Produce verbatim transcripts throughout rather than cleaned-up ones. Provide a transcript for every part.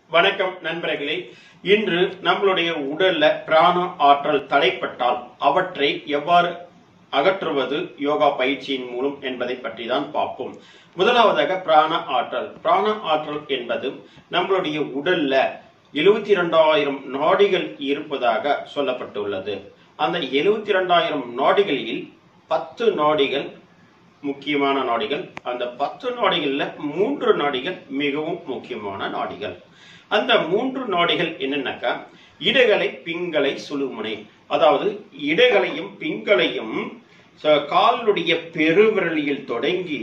வணக்கம் நண்பர்களே. இன்று நம்மளுடைய உடல்ல பிராண ஆற்றல் தடைப்பட்டால் அவற்றை எவ்வாறு அகற்றுவது யோகா பயிற்சியின் மூலம் என்பதை பற்றி தான் பார்ப்போம். முதலாவதாக பிராண ஆற்றல். பிராண ஆற்றல் என்பது நம்மளுடைய உடல்ல எழுபத்தி இரண்டாயிரம் நாடிகள் இருப்பதாக சொல்லப்பட்டுள்ளது. அந்த எழுபத்தி இரண்டாயிரம் நாடிகளில் பத்து நாடிகள் முக்கியமான நாடிகள். அந்த பத்து நாடிகள்ல மூன்று நாடிகள் மிகவும் முக்கியமான நாடிகள். அந்த மூன்று நாடிகள் என்னன்னாக்கா இடகலை, பிங்களை, சுழுமுனை. அதாவது இடகலையும் பிங்களையும் காலுடைய பெருவிரலில் தொடங்கி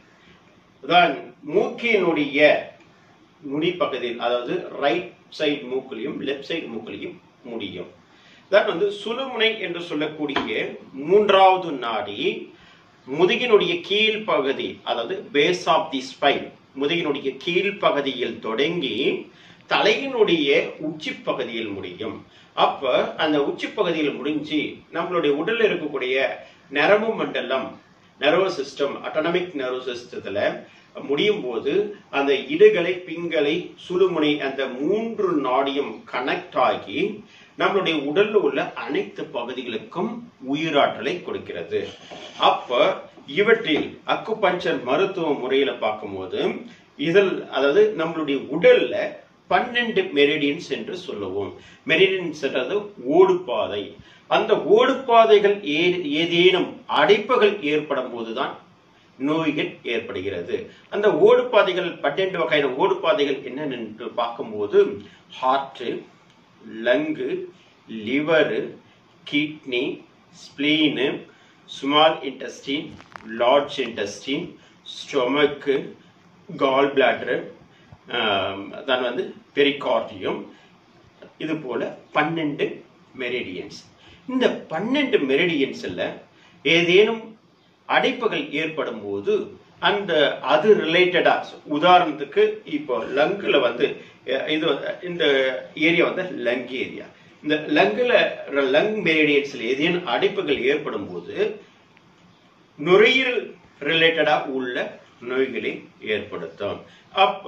தான் மூக்கினுடைய நுனி பகுதியில், அதாவது ரைட் சைடு மூக்கிலையும் லெப்ட் சைடு மூக்கிலையும் முடியும். தான் வந்து சுழுமுனை என்று சொல்லக்கூடிய மூன்றாவது நாடி முதுகினுடைய கீழ் பகுதி, அதாவது பேஸ் ஆஃப் தி ஸ்பைன், முதுகினுடைய கீழ் பகுதியில் தொடங்கி தலையினுடைய உச்சி பகுதியில் முடியும். அப்ப அந்த உச்சி பகுதியில் முடிஞ்சு நம்மளுடைய உடல்ல இருக்கக்கூடிய நரம்பு மண்டலம், நர்வஸ் சிஸ்டம், ஆட்டோனமிக் நர்வஸ் சிஸ்டத்துல முடியும் போது அந்த இடுகளை, பிங்களை, சுழுமுனை அந்த மூன்று நாடியும் கனெக்ட் ஆகி நம்மளுடைய உடல்ல உள்ள அனைத்து பகுதிகளுக்கும் உயிராற்றலை கொடுக்கிறது. அப்ப இவற்றில் அக்குபஞ்சர் மருத்துவ முறையில பார்க்கும்போது இதில், அதாவது நம்மளுடைய உடல்ல பன்னெண்டு மெரிடியன்ஸ் என்று சொல்லுவோம். மெரிடியன்ஸ் என்றது ஓடுபாதை. அந்த ஓடுபாதைகள் ஏதேனும் அடைப்புகள் ஏற்படும் போதுதான் நோய்கள் ஏற்படுகிறது. அந்த ஓடுபாதைகள் பன்னெண்டு வகையான ஓடுபாதைகள் என்னென்று பார்க்கும்போது heart, lung, liver, kidney, spleen, small intestine, large intestine, stomach, gall bladder, தான் வந்து பெரிகார்டியம். இது போல பன்னெண்டு மெரிடியன்ஸ். இந்த பன்னெண்டு மெரிடியன்ஸ்ல ஏதேனும் அடைப்புகள் ஏற்படும் போது அந்த அது ரிலேட்டடா, உதாரணத்துக்கு இப்போ லங்குல வந்து இது இந்த ஏரியா வந்து லங் ஏரியா. இந்த லங்குல லங் மெரிடியன்ஸ்ல ஏதேனும் அடைப்புகள் ஏற்படும் போது நுரையீரல் ரிலேட்டடா உள்ள நோய்களை ஏற்படுத்தும். அப்ப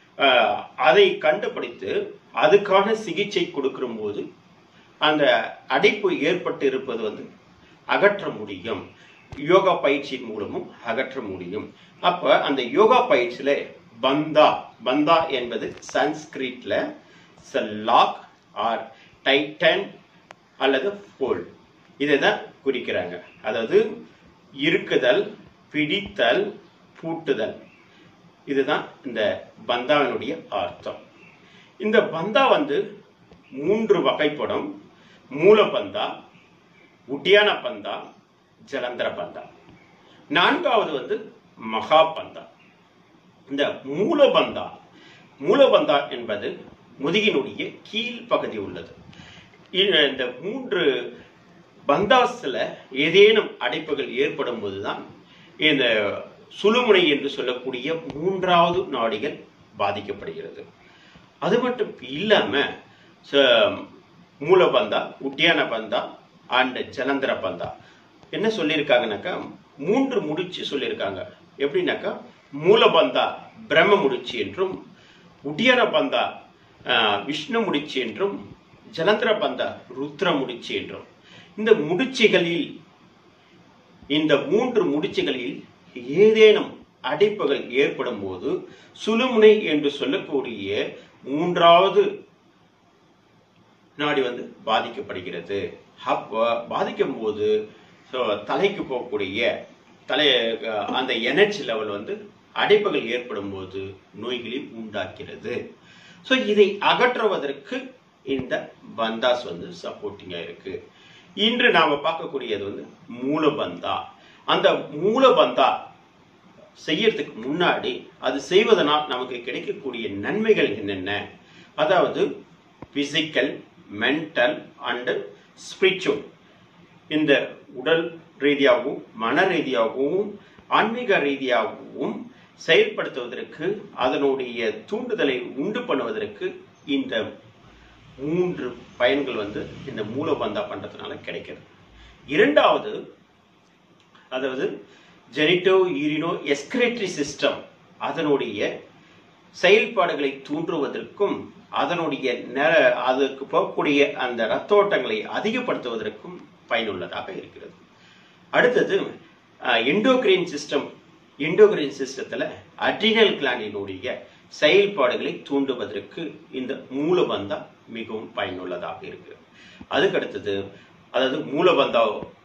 அதை கண்டுபிடித்து அதுக்கான சிகிச்சை கொடுக்கிற போது அந்த அடைப்பு ஏற்பட்டு இருப்பது வந்து அகற்ற முடியும். யோகா பயிற்சியின் மூலமும் அகற்ற முடியும். அப்ப அந்த யோகா பயிற்சியில பந்தா, பந்தா என்பது சன்ஸ்கிரிட்ல லாக் ஆர் டைட்டன் அல்லது ஃபோல்ட், இதைதான் குறிக்கிறாங்க. அதாவது இருக்குதல், பிடித்தல், பூட்டுதல். இதுதான் இந்த பந்தாவினுடைய அர்த்தம். இந்த பந்தா வந்து மூன்று வகைப்படும். மூல பந்தா, உட்டியான பந்தா, ஜலந்தர பந்தா. நான்காவது வந்து மகா பந்தா. இந்த மூலபந்தா, மூலபந்தா என்பது முதுகினுடைய கீழ் பகுதி உள்ளது. இந்த மூன்று பந்தாஸ்ல ஏதேனும் அடைப்புகள் ஏற்படும் போதுதான் இந்த சுழுமுனை என்று சொல்லக்கூடிய மூன்றாவது நாடிகள் பாதிக்கப்படுகிறது. அது மட்டும் இல்லாம மூலபந்தா, உட்டியான பந்தா அண்ட் ஜலந்தர பந்தா என்ன சொல்லியிருக்காங்கனாக்கா மூன்று முடிச்சு சொல்லியிருக்காங்க. எப்படின்னாக்கா மூலபந்தா பிரம்ம முடிச்சு என்றும், உட்டியான பந்தா விஷ்ணு முடிச்சு என்றும், ஜலந்தர பந்தா ருத்ர முடிச்சு என்றும். இந்த முடிச்சுகளில், இந்த மூன்று முடிச்சுகளில் ஏதேனும் அடைப்புகள் ஏற்படும் போது சுழுமுனை என்று சொல்லக்கூடிய மூன்றாவது நாடி வந்து பாதிக்கப்படுகிறது. அப்ப பாதிக்கும் போது தலைக்கு போகக்கூடிய தலை அந்த எனர்ஜி லெவல் வந்து அடைப்புகள் ஏற்படும் போது நோய்களை உண்டாக்கிறது. ஸோ இதை அகற்றுவதற்கு இந்த பந்தாஸ் வந்து சப்போர்ட்டிங்கா இருக்கு. இன்று நாம பார்க்கக்கூடியது வந்து மூலபந்தா. அந்த மூலபந்தா செய்யறதுக்கு முன்னாடி அது செய்வதனால் நமக்கு கிடைக்கக்கூடிய நன்மைகள் என்னென்ன, அதாவது பிசிக்கல், மென்டல் அண்ட் ஸ்பிரிச்சுவல், இந்த உடல் ரீதியாகவும் மன ரீதியாகவும் ஆன்மீக ரீதியாகவும் செயல்படுத்துவதற்கு, அதனுடைய தூண்டுதலை உண்டு பண்ணுவதற்கு இந்த மூன்று பயன்கள் வந்து இந்த மூலபந்தா பண்றதுனால கிடைக்கிறது. இரண்டாவது, அதாவது ஜெனிட்டோ யூரினோ எஸ்கிரேட்டரி சிஸ்டம், அதனுடைய செயல்பாடுகளை தூண்டுவதற்கும் அதனுடைய அதுக்கு போகக்கூடிய அந்த இரத்த ஓட்டங்களை அதிகப்படுத்துவதற்கும் பயனுள்ளதாக இருக்கிறது. அடுத்தது எண்டோகிரைன் சிஸ்டம். எண்டோகிரைன் சிஸ்டத்துல அட்ரினல் கிளாண்டினுடைய செயல்பாடுகளை தூண்டுவதற்கு இந்த மூலபந்தா மிகவும் பயனுள்ளதாக இருக்கிறது. அதுக்கு அடுத்தது அதாவது மூலபந்தா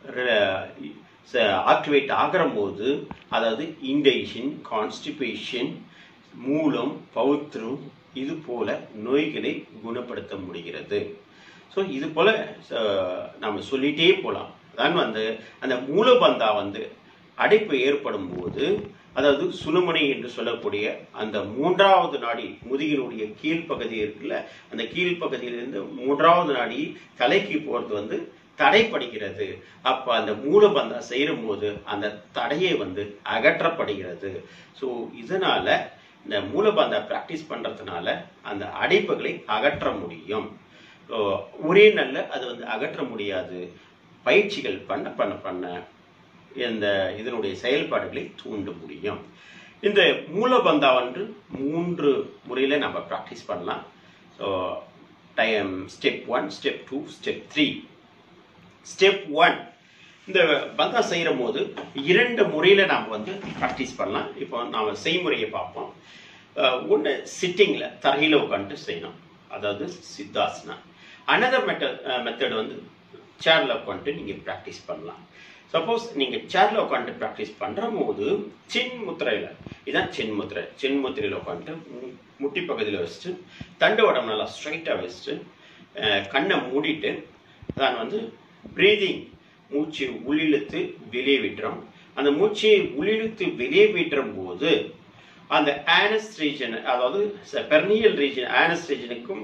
ஆக்டிவேட் ஆகிற போது அதாவது இன்டைஜன், கான்ஸ்டிபேஷன், மூலம், பௌத்திரம் இது போல நோய்களை குணப்படுத்த முடிகிறது. ஸோ இது போல நம்ம சொல்லிட்டே போகலாம். அதான் வந்து அந்த மூலபந்தா வந்து அடைப்பு ஏற்படும் போது அதாவது சுழுமுனை என்று சொல்லக்கூடிய அந்த மூன்றாவது நாடி முதுகினுடைய கீழ்ப்பகுதி இருக்குல்ல, அந்த கீழ்ப்பகுதியிலிருந்து மூன்றாவது நாடி தலைக்கு போறது வந்து தடைப்படுகிறது. அப்ப அந்த மூலபந்தா செய்யும் போது அந்த தடையை வந்து அகற்றப்படுகிறது. ஸோ இதனால இந்த மூலபந்தா பிராக்டிஸ் பண்றதுனால அந்த அடைப்புகளை அகற்ற முடியும். ஒரே நாள்ல அது வந்து அகற்ற முடியாது. பயிற்சிகள் பண்ண பண்ண பண்ண இந்த இதனுடைய செயல்பாடுகளை தூண்ட முடியும். இந்த மூலபந்தா வந்து மூன்று முறையில நம்ம பிராக்டிஸ் பண்ணலாம். So time step one, step two, step three. Step one, இந்த பந்தா செய்யற போது இரண்டு முறையில நாம வந்து பிராக்டிஸ் பண்ணலாம். இப்போ நாம செய்முறையை பார்ப்போம். ஒன்று சிட்டிங்ல தரையில உட்காந்து செய்யணும், அதாவது சித்தாசனா. அனதர் மெத்தட் மெத்தட் வந்து சேர்ல உட்காந்து நீங்க பிராக்டிஸ் பண்ணலாம். சப்போஸ் நீங்க சேர்ல உட்காந்து பிராக்டிஸ் பண்ற போது சின் முத்திரையில, இதான் சின் முத்திரை, சின் முத்திரையில உட்காந்து முட்டி பகுதியில் வச்சுட்டு தண்டு உடம்பு நல்லா ஸ்ட்ரைட்டா வச்சுட்டு கண்ணை மூடிட்டு தான் வந்து பிரீதிங், மூச்சு உள்ளிழுத்து வெளியே விட்டுறோம். அந்த மூச்சை உள்ளிழுத்து வெளியே விட்டுற போது அந்த ஆனஸ் ரீஜன், அதாவது பெர்னியல் ரீஜன், ஆனஸ் ரீஜனுக்கும்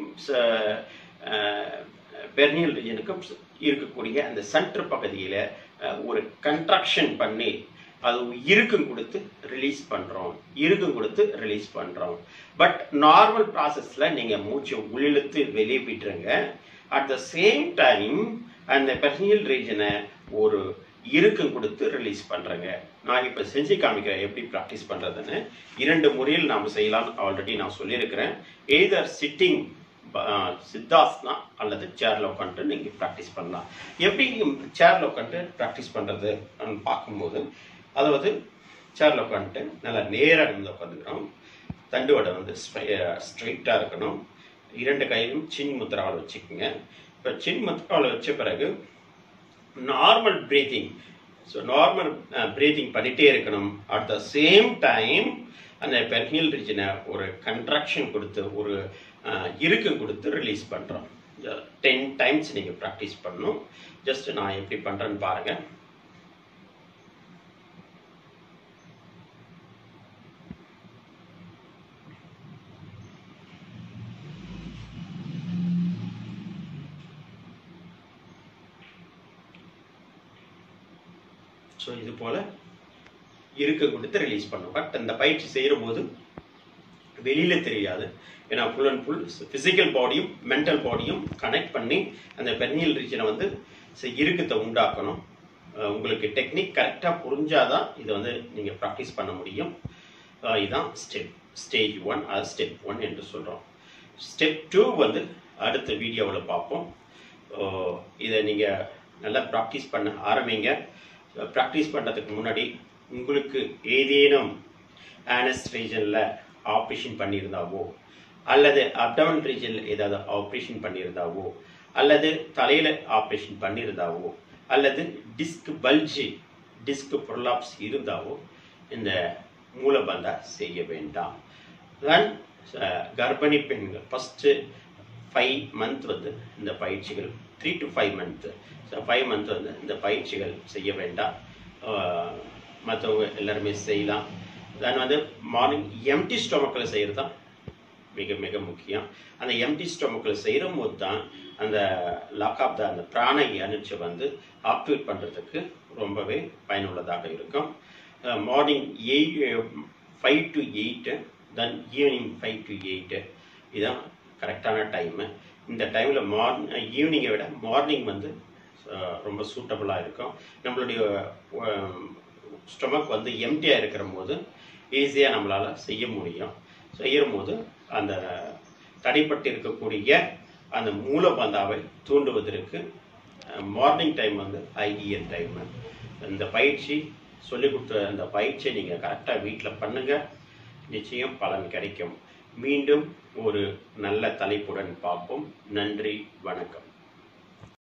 பெர்னியல் ரீஜனுக்கும் இருக்கக்கூடிய அந்த சென்டர் பகுதியில ஒரு கன்ட்ராக்ஷன் பண்ணி அது இறுக்கம் கொடுத்து ரிலீஸ் பண்றோம், இறுக்கம் கொடுத்து ரிலீஸ் பண்றோம். பட் நார்மல் ப்ராசஸ்ல நீங்க மூச்சை உள்ளிழுத்து வெளியே விட்டுருங்க. அட் த சேம் டைம் அந்த பெர்னியல் ரீஜனை ஒரு இறுக்கம் கொடுத்து ரிலீஸ் பண்றேங்க. நான் இப்ப செஞ்சு காமிக்கிறேன் எப்படி பிராக்டிஸ் பண்றதுன்னு. இரண்டு முறையில் நாம செய்யலாம், ஆல்ரெடி நான் சொல்லியிருக்கிறேன். எய்தர் சிட்டிங் சித்தாசனா அல்லது சேர்ல உட்காந்து நீங்க பிராக்டிஸ் பண்ணலாம். எப்படி சேர்ல உட்காந்து பிராக்டிஸ் பண்றது பார்க்கும்போது, அதாவது சேர்ல உட்காந்துட்டு நல்லா நேரா நிமிர்ந்து உட்காந்துக்கிறோம். தண்டு வடை வந்து ஸ்ட்ரைட்டா இருக்கணும். இரண்டு கையிலும் சின் முத்திராவில் வச்சுக்கோங்க. இப்போ சின் முத்திராவில் வச்ச பிறகு normal breathing, so normal breathing பண்ணிட்டே இருக்கணும். அட் த சேம் டைம் அந்த பெர்னியல் ரீஜனை ஒரு கன்ட்ராக்ஷன் கொடுத்து ஒரு இறுக்கம் கொடுத்து ரிலீஸ் பண்றோம். டென் டைம்ஸ் நீங்க ப்ராக்டிஸ் பண்ணணும். ஜஸ்ட் நான் எப்படி பண்றேன்னு பாருங்க. ஸோ இது போல இறுக்கம் கொடுத்து ரிலீஸ் பண்ணும். பட் அந்த பயிற்சி செய்யற போது வெளியில தெரியாது. ஏன்னா ஃபுல் அண்ட் ஃபுல் பிசிக்கல் பாடியும் மென்டல் பாடியும் கனெக்ட் பண்ணி அந்த பெர்னியல் ரீஜனை வந்து இறுக்கத்தை உண்டாக்கணும். உங்களுக்கு டெக்னிக் கரெக்டாக புரிஞ்சாதான் இதை வந்து நீங்கள் ப்ராக்டிஸ் பண்ண முடியும். இதுதான் ஸ்டெப் ஸ்டேஜ் ஒன், அது ஸ்டெப் ஒன் என்று சொல்கிறோம். ஸ்டெப் டூ வந்து அடுத்த வீடியோவில் பார்ப்போம். இதை நீங்கள் நல்லா ப்ராக்டிஸ் பண்ண ஆரம்பிங்க. ப்ராக்டிஸ் பண்ணுறதுக்கு முன்னாடி உங்களுக்கு ஏதேனும் ஆனஸ் ரீஜனில் ஆப்ரேஷன் பண்ணியிருந்தாவோ அல்லது அப்டமன் ரீஜனில் ஏதாவது ஆப்ரேஷன் பண்ணியிருந்தாவோ அல்லது தலையில் ஆப்ரேஷன் பண்ணியிருந்தாவோ அல்லது டிஸ்க் பல்ஜி, டிஸ்க் ப்ரொலாப்ஸ் இருந்தாவோ இந்த மூலபந்தா செய்ய வேண்டாம். தென் கர்ப்பிணி பெண்கள் ஃபஸ்ட்டு ஃபைவ் மந்த் வந்து இந்த பயிற்சிகள், three to five month five month வந்து இந்த பயிற்சிகள் செய்ய வேண்டாம். மற்றவங்க எல்லாருமே செய்யலாம். தென் வந்து மார்னிங் எம்டி ஸ்டொமக்கில் செய்கிறது தான் மிக மிக முக்கியம். அந்த எம்டி ஸ்டொமக்கில் செய்கிற போது தான் அந்த லாக் ஆஃப் த அந்த பிராண எனர்ஜி வந்து ஆக்டிவேட் பண்ணுறதுக்கு ரொம்பவே பயனுள்ளதாக இருக்கும். Morning eight five to eight then evening five to eight இதுதான் கரெக்டான டைமு. இந்த டைமில் மார்னிங் ஈவினிங்கை விட மார்னிங் வந்து ரொம்ப சூட்டபுளாக இருக்கும். நம்மளுடைய ஸ்டொமக் வந்து எம்டியாக இருக்கிற போது ஈஸியாக நம்மளால் செய்ய முடியும். செய்யும் போது அந்த தடைப்பட்டு இருக்கக்கூடிய அந்த மூலபந்தாவை தூண்டுவதற்கு மார்னிங் டைம் வந்து ஐடியல் டைம். இந்த பயிற்சி சொல்லிக் கொடுத்த அந்த பயிற்சியை நீங்கள் கரெக்டாக வீட்டில் பண்ணுங்கள், நிச்சயம் பலன் கிடைக்கும். மீண்டும் ஒரு நல்ல தலைப்புடன் பார்ப்போம். நன்றி, வணக்கம்.